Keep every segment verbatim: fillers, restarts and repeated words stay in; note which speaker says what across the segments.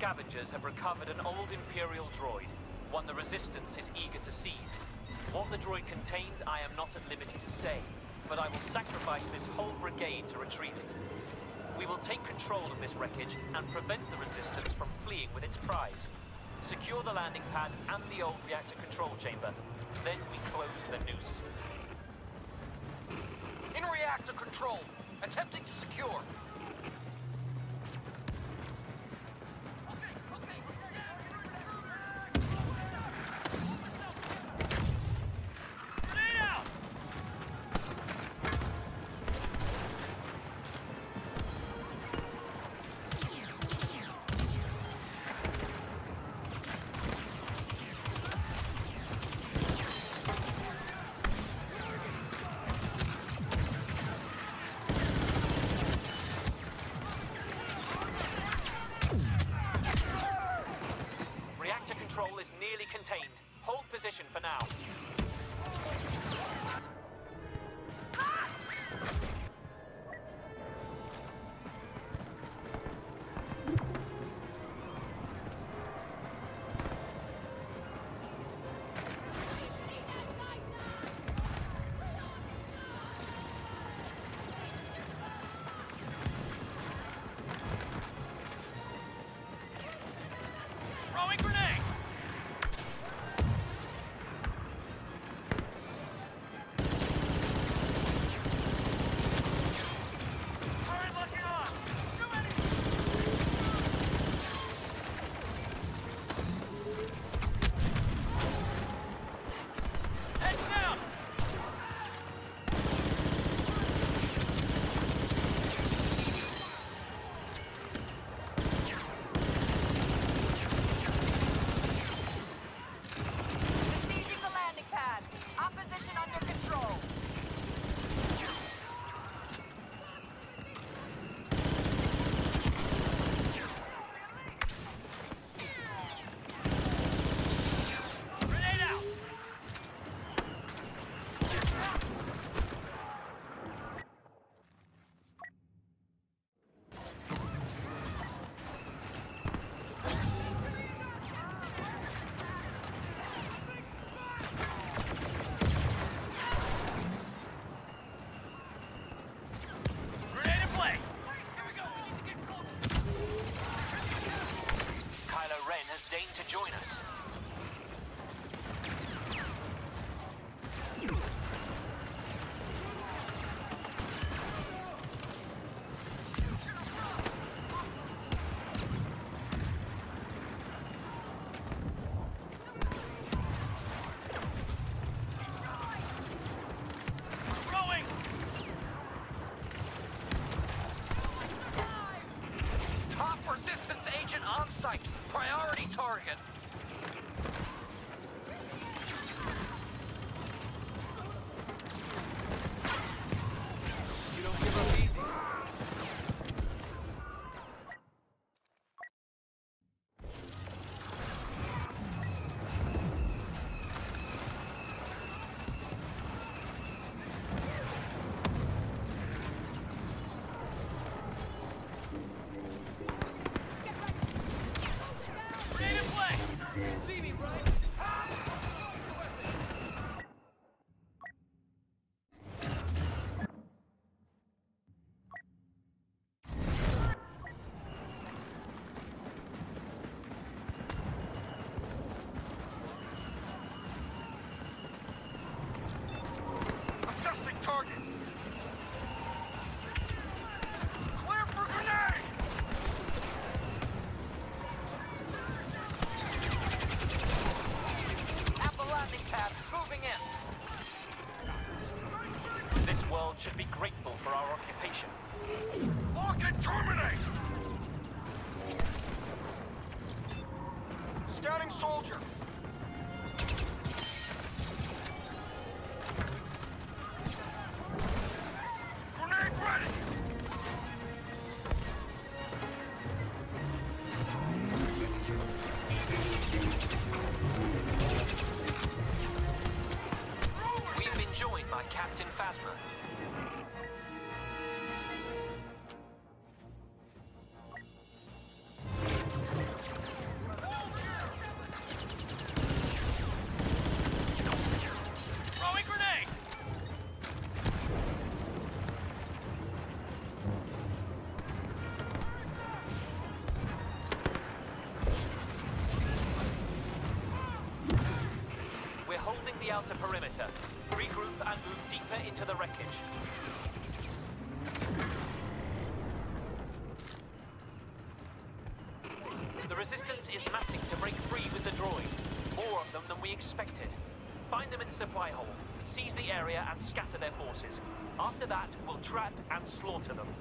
Speaker 1: scavengers have recovered an old Imperial droid, one the Resistance is eager to seize. What the droid contains, I am not at liberty to say, but I will sacrifice this whole brigade to retrieve it. We will take control of this wreckage and prevent the Resistance from fleeing with its prize. Secure the landing pad and the old reactor control chamber. Then we close the noose.
Speaker 2: In reactor control. Attempting to secure.
Speaker 1: Control is nearly contained. Hold position for now.
Speaker 2: Throwing grenade!
Speaker 1: To join us.
Speaker 2: Throwing! Top Resistance agent on site. Priority target.
Speaker 3: You don't give up easy. See me, right?
Speaker 2: Assessing targets. Clear for grenade! Landing pad moving in.
Speaker 1: This world should be grateful for our occupation.
Speaker 2: Lock and terminate! Scouting soldier. Grenade ready!
Speaker 1: We've been joined by Captain Phasma. the perimeter. Regroup and move deeper into the wreckage. The Resistance is massing to break free with the droid. More of them than we expected. Find them in supply hold, seize the area and scatter their forces. After that, we'll trap and slaughter them.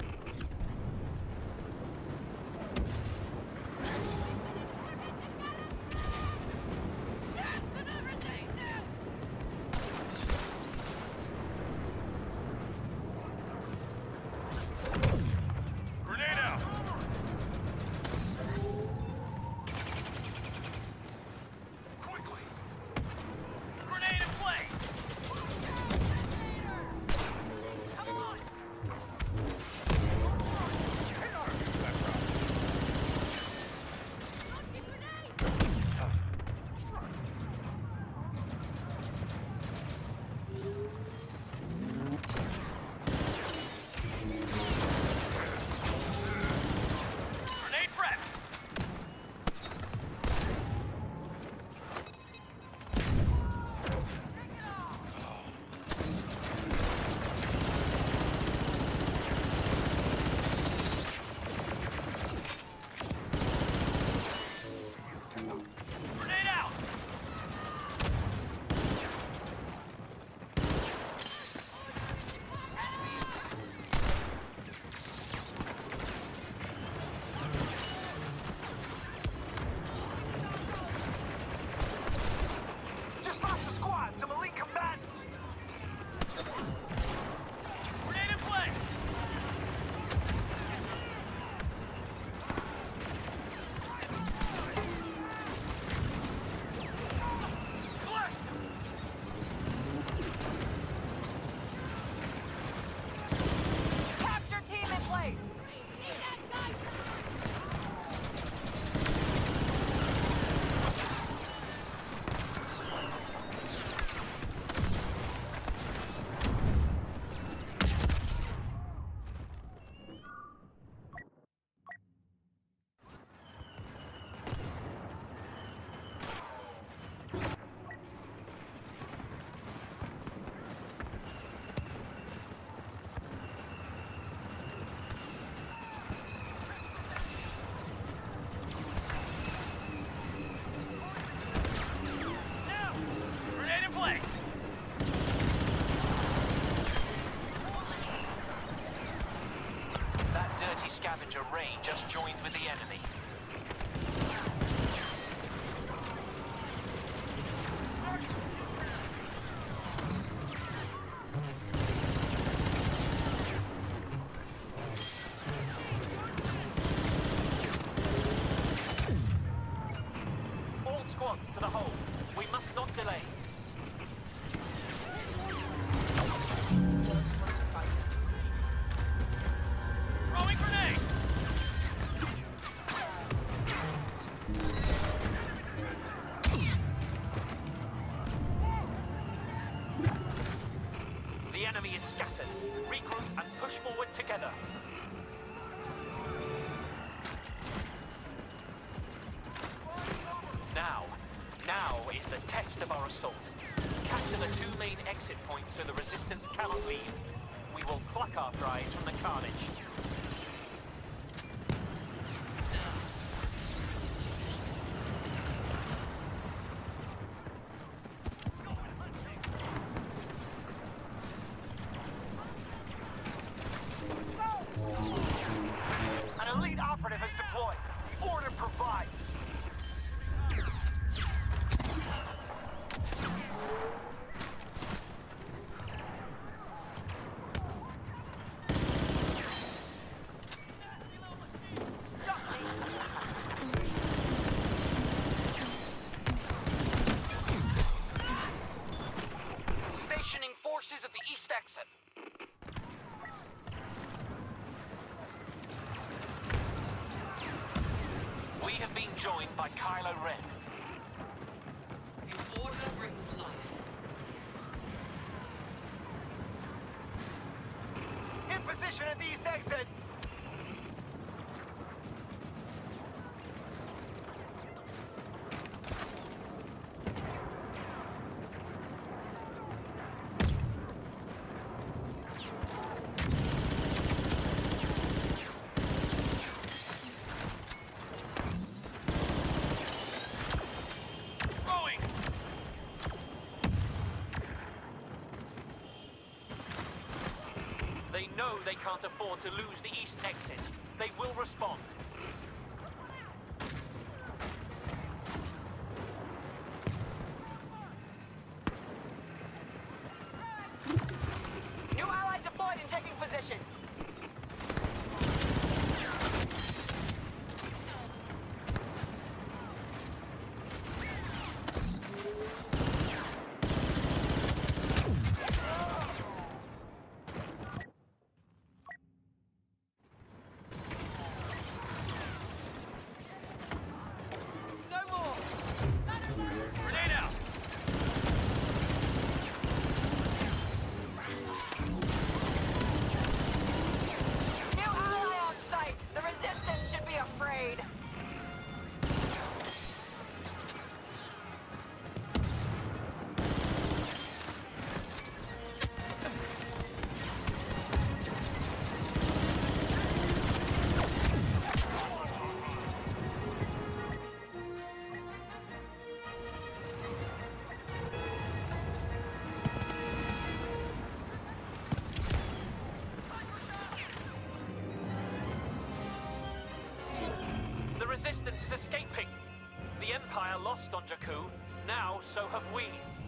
Speaker 1: Scavenger Ray just joined with the enemy. All squads to the hold. We must not delay. Throwing grenade! The enemy is scattered. Regroup and push forward together. Now, now is the test of our assault. Capture the two main exit points so the Resistance cannot leave. We will pluck our prize from the carnage.
Speaker 2: An elite operative is deployed. The order provides. Stationing forces at the east exit.
Speaker 1: We have been joined by Kylo Ren.
Speaker 3: The order brings life.
Speaker 2: In position at the east exit.
Speaker 1: They know they can't afford to lose the east exit. They will respond.
Speaker 4: New ally deployed and taking position. The Resistance is escaping. The Empire lost on Jakku. Now, so have we.